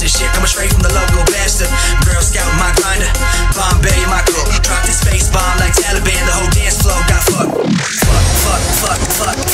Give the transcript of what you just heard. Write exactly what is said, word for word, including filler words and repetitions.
this shit coming straight from the local bastard. Girl Scout my grinder, Bombay in my coat. Drop this face bomb like Taliban, the whole dance floor got fucked. Fuck, fuck, fuck, fuck.